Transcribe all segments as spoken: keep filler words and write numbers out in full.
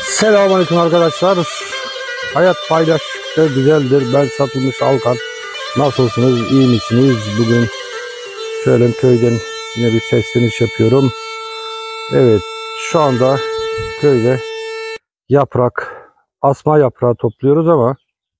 Selamünaleyküm arkadaşlar. Hayat paylaştıkça güzeldir. Ben Satılmış Alkan. Nasılsınız? İyi misiniz? Bugün şöyle köyden yine bir sesleniş yapıyorum. Evet, şu anda köyde yaprak, asma yaprağı topluyoruz ama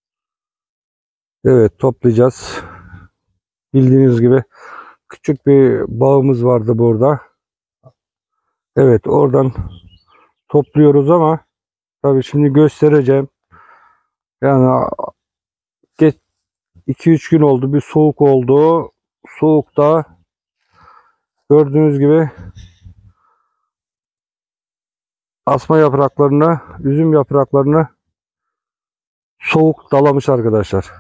evet, toplayacağız. Bildiğiniz gibi küçük bir bağımız vardı burada. Evet, oradan topluyoruz ama tabii şimdi göstereceğim. Yani geç iki üç gün oldu. Bir soğuk oldu. Soğukta gördüğünüz gibi asma yapraklarını, üzüm yapraklarını soğuk dalamış arkadaşlar.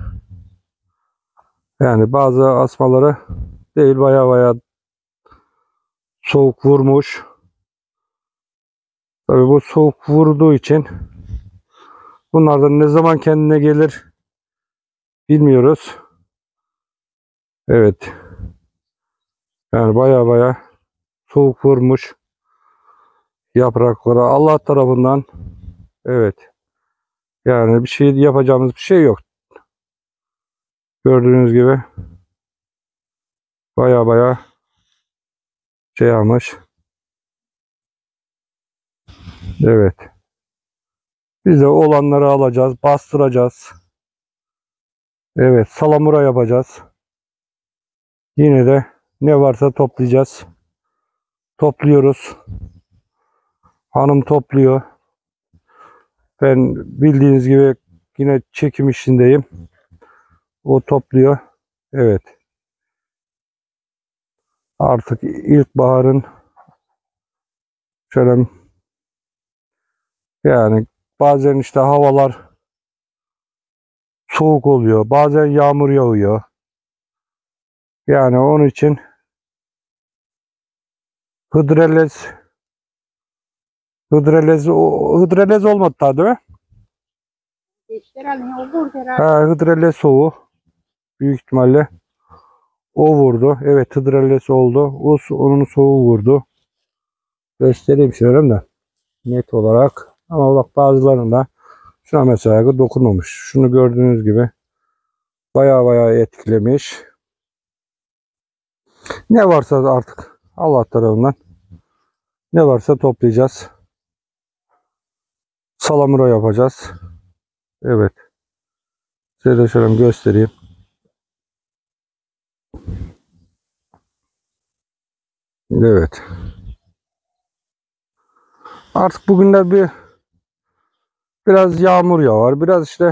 Yani bazı asmaları değil, baya baya soğuk vurmuş. Tabii bu soğuk vurduğu için bunlardan ne zaman kendine gelir bilmiyoruz. Evet. Yani baya baya soğuk vurmuş yapraklara Allah tarafından. Evet. Yani bir şey yapacağımız bir şey yok. Gördüğünüz gibi baya baya şey yapmış. Evet. Biz de olanları alacağız, bastıracağız. Evet, salamura yapacağız. Yine de ne varsa toplayacağız. Topluyoruz. Hanım topluyor. Ben bildiğiniz gibi yine çekim işindeyim. O topluyor. Evet. Artık ilkbaharın şöyle, yani bazen işte havalar soğuk oluyor. Bazen yağmur yağıyor. Yani onun için hıdrellez hıdrellez o hıdrellez olmadı daha, değil mi? Ha, hıdrellez soğuğu büyük ihtimalle o vurdu. Evet, hıdrellez oldu. O onun soğuğu vurdu. Göstereyim şöyle de net olarak. Ama bak, bazılarında şuna mesela dokunmamış. Şunu gördüğünüz gibi baya baya etkilemiş. Ne varsa artık Allah tarafından ne varsa toplayacağız. Salamura yapacağız. Evet. Size de şöyle göstereyim. Evet. Artık bugünler bir biraz yağmur yağar. Biraz işte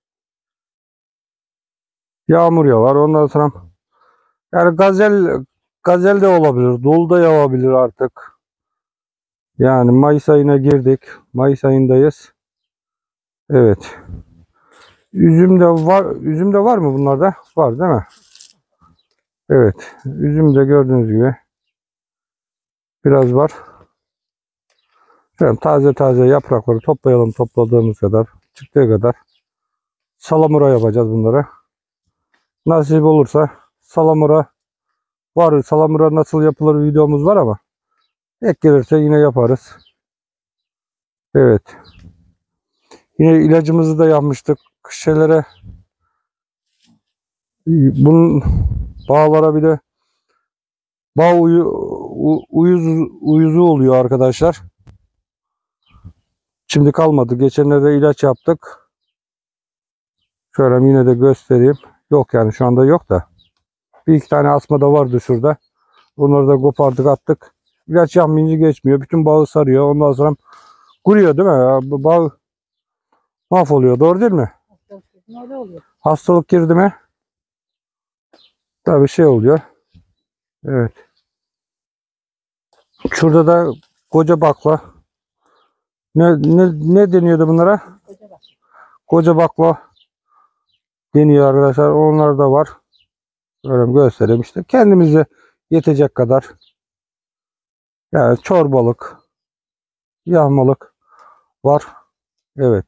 yağmur yağar. Ondan sonra yani gazel gazel de olabilir. Dolu da yağabilir artık. Yani Mayıs ayına girdik. Mayıs ayındayız. Evet. Üzüm de var. Üzüm de var mı bunlarda? Var değil mi? Evet. Üzüm de gördüğünüz gibi biraz var. Şöyle taze taze yaprakları toplayalım, topladığımız kadar, çıktığı kadar. Salamura yapacağız bunları. Nasip olursa salamura var. Salamura nasıl yapılır videomuz var ama ek gelirse yine yaparız. Evet. Yine ilacımızı da yapmıştık. Şeylere, bunun bağlara bir de bağ uyu, uyuz, uyuzu oluyor arkadaşlar. Şimdi kalmadı. Geçenlerde ilaç yaptık. Şöyle yine de göstereyim. Yok yani şu anda yok da. Bir iki tane asma da vardı şurada. Onları da kopardık, attık. İlaç yapmayınca geçmiyor. Bütün bağı sarıyor. Ondan sonra kuruyor değil mi? Bağ mahvoluyor. Doğru değil mi? Öyle oluyor. Hastalık girdi mi? Tabii şey oluyor. Evet. Şurada da koca bakla. Ne, ne, ne deniyordu bunlara? Koca bak. Koca bakla deniyor arkadaşlar. Onlar da var. Böyle göstereyim işte. Kendimize yetecek kadar. Yani çorbalık, yağmalık var. Evet.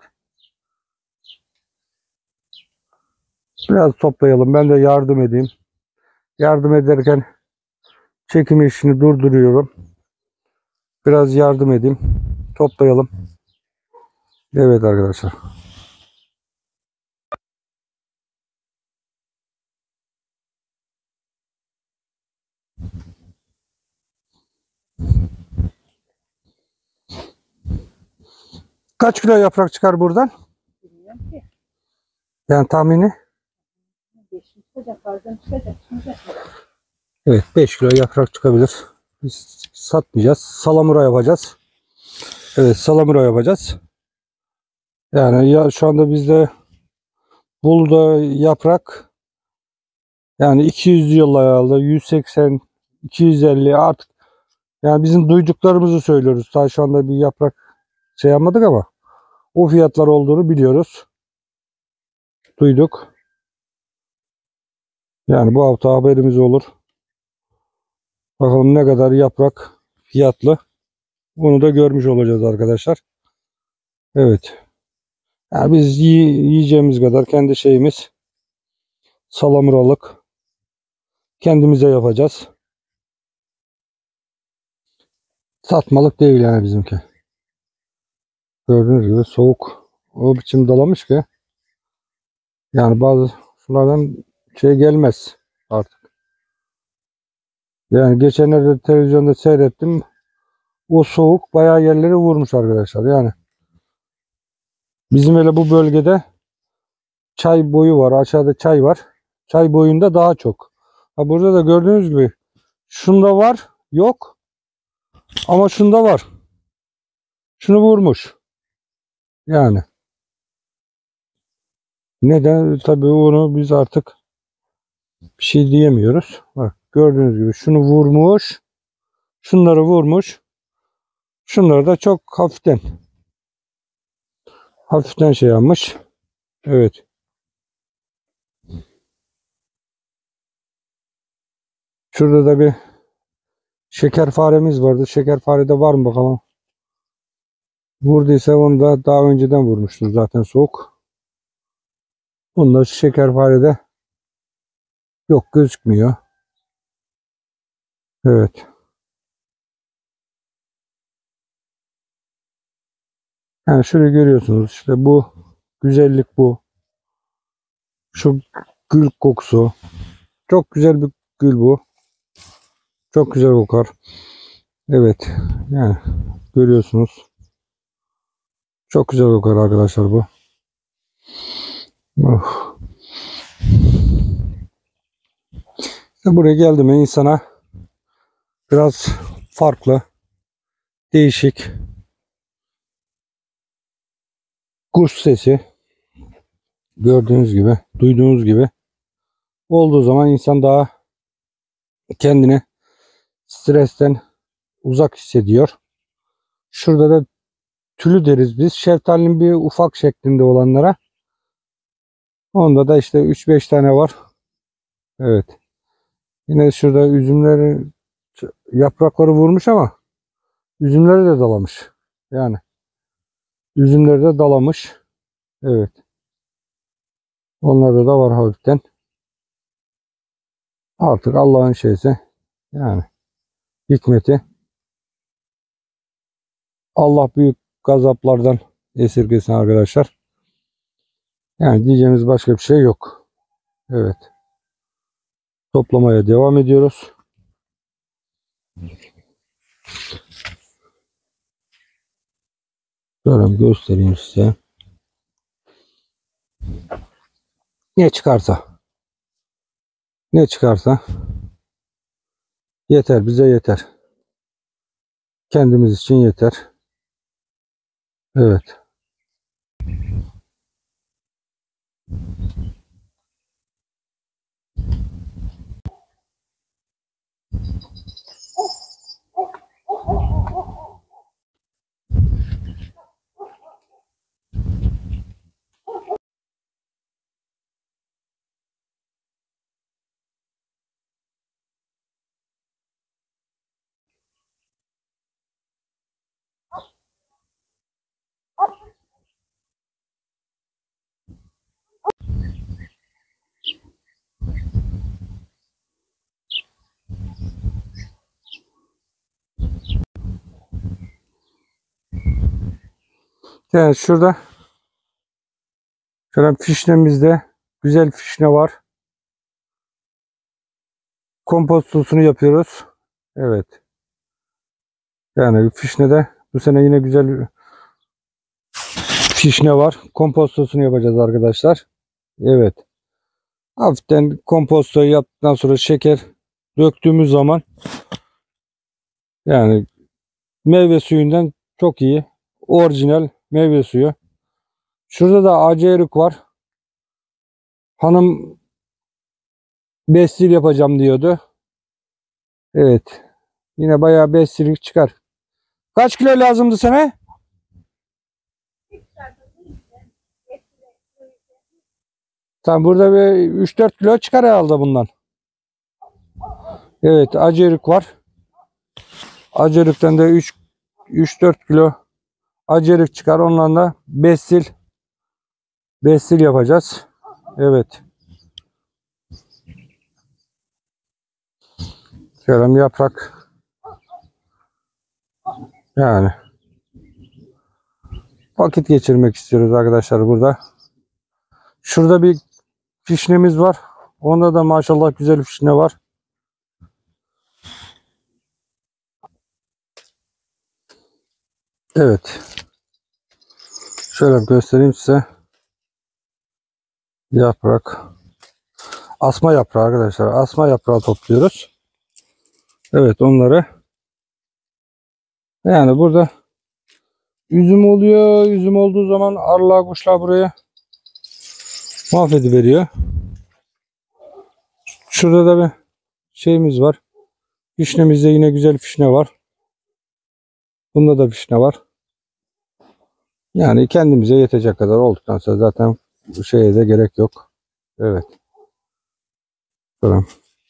Biraz toplayalım. Ben de yardım edeyim. Yardım ederken çekim işini durduruyorum. Biraz yardım edeyim. Toplayalım. Evet arkadaşlar. Kaç kilo yaprak çıkar buradan? Bilmiyorum ki. Yani tahmini? beş çıkacak, bazen çıkacak, çıkacak. Evet, beş kilo yaprak çıkabilir. Biz satmayacağız. Salamura yapacağız. Evet, salamura yapacağız. Yani ya şu anda bizde buğday yaprak yani iki yüz yıllarda yüz seksen iki yüz elli artık, yani bizim duyduklarımızı söylüyoruz. Daha şu anda bir yaprak şey yapmadık ama o fiyatlar olduğunu biliyoruz. Duyduk. Yani bu hafta haberimiz olur. Bakalım ne kadar yaprak fiyatlı. Bunu da görmüş olacağız arkadaşlar. Evet. Yani biz yi- yiyeceğimiz kadar kendi şeyimiz salamuralık kendimize yapacağız. Satmalık değil yani bizimki. Gördüğünüz gibi soğuk o biçim dalamış ki yani bazı sulardan şey gelmez artık. Yani geçenlerde televizyonda seyrettim. O soğuk bayağı yerleri vurmuş arkadaşlar. Yani bizim hele bu bölgede çay boyu var. Aşağıda çay var. Çay boyunda daha çok. Ha, burada da gördüğünüz gibi şunda var, yok. Ama şunda var. Şunu vurmuş. Yani neden? Tabii onu biz artık bir şey diyemiyoruz. Bak gördüğünüz gibi şunu vurmuş. Şunları vurmuş. Şunları da çok hafiften. Hafiften şey yapmış. Evet. Şurada da bir şeker faremiz vardı. Şeker farede var mı bakalım. Vurduysa onu da daha önceden vurmuştur zaten soğuk. Bunda şeker farede yok, gözükmüyor. Evet. Yani şöyle görüyorsunuz işte bu güzellik bu. Şu gül kokusu. Çok güzel bir gül bu. Çok güzel kokar. Evet. Yani görüyorsunuz. Çok güzel kokar arkadaşlar bu. Oh. Buraya geldim insana biraz farklı, değişik kuş sesi gördüğünüz gibi, duyduğunuz gibi olduğu zaman insan daha kendini stresten uzak hissediyor. Şurada da tülü deriz biz. Şeftalinin bir ufak şeklinde olanlara. Onda da işte üç beş tane var. Evet. Yine şurada üzümleri yaprakları vurmuş ama üzümleri de dalamış. Yani üzümleri de dalamış. Evet. Onlarda da var hafiften. Artık Allah'ın şeysi. Yani hikmeti. Allah büyük gazaplardan esirgesin arkadaşlar. Yani diyeceğimiz başka bir şey yok. Evet. Toplamaya devam ediyoruz. Şöyle göstereyim size. Ne çıkarsa. Ne çıkarsa yeter, bize yeter. Kendimiz için yeter. Evet. Yani şurada Şöyle fişnemizde güzel fişne var. Kompostosunu yapıyoruz. Evet. Yani fişnede bu sene yine güzel fişne var. Kompostosunu yapacağız arkadaşlar. Evet. Hafiften kompostoyu yaptıktan sonra şeker döktüğümüz zaman yani meyve suyundan çok iyi. Orijinal meyve suyu. Şurada da acı erik var. Hanım bestil yapacağım diyordu. Evet. Yine bayağı bestillik çıkar. Kaç kilo lazımdı sana? Tamam, burada bir üç dört kilo çıkar herhalde bundan. Evet, acı erik var. Acı erikten de üç dört kilo acı erik çıkar. Ondan da bestil bestil yapacağız. Evet. Şöyle bir yaprak. Yani vakit geçirmek istiyoruz arkadaşlar burada. Şurada bir fişnemiz var. Onda da maşallah güzel fişne var. Evet. Şöyle göstereyim size. Yaprak. Asma yaprağı arkadaşlar. Asma yaprağı topluyoruz. Evet, onları. Yani burada üzüm oluyor. Üzüm olduğu zaman arılar, kuşlar buraya mahvediveriyor. Şurada da bir şeyimiz var. Fişnemizde yine güzel fişne var. Bunda da fişne var. Yani kendimize yetecek kadar olduktan sonra zaten bu şeye de gerek yok. Evet. Tamam.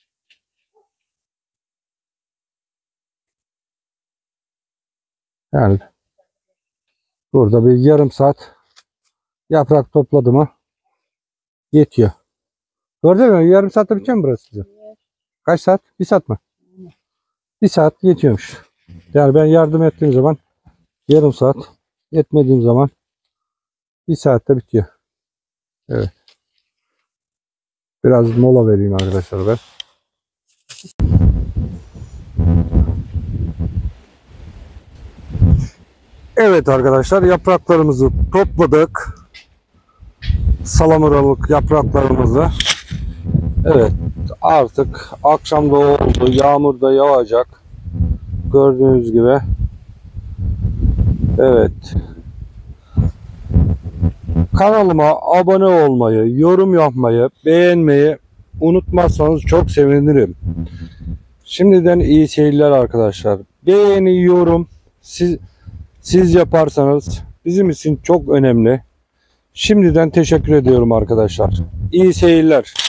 Yani burada bir yarım saat yaprak topladı mı yetiyor. Gördün mü? Yarım saatte bitiyor mu burası size? Kaç saat? Bir saat mi? Bir saat yetiyormuş. Yani ben yardım ettiğim zaman yarım saat, etmediğim zaman bir saatte bitiyor. Evet. Biraz mola vereyim arkadaşlar ben. Evet arkadaşlar, yapraklarımızı topladık. Salamuralık yapraklarımızı. Evet, artık akşam da oldu. Yağmur da yağacak. Gördüğünüz gibi. Evet. Kanalıma abone olmayı, yorum yapmayı, beğenmeyi unutmazsanız çok sevinirim. Şimdiden iyi seyirler arkadaşlar. Beğeni, yorum siz siz yaparsanız bizim için çok önemli. Şimdiden teşekkür ediyorum arkadaşlar. İyi seyirler.